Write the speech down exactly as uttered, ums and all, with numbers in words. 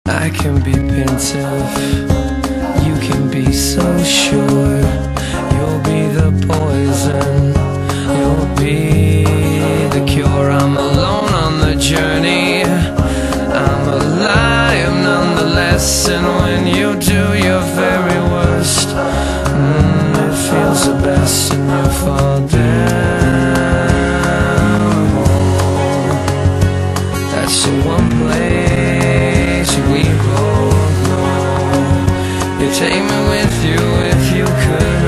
I can be pensive, you can be so sure. You'll be the poison, you'll be the cure. I'm alone on the journey, I'm alive nonetheless. And when you do your very worst, mm, it feels the best, and you fall down. That's the one place we both know. You take me with you if you could.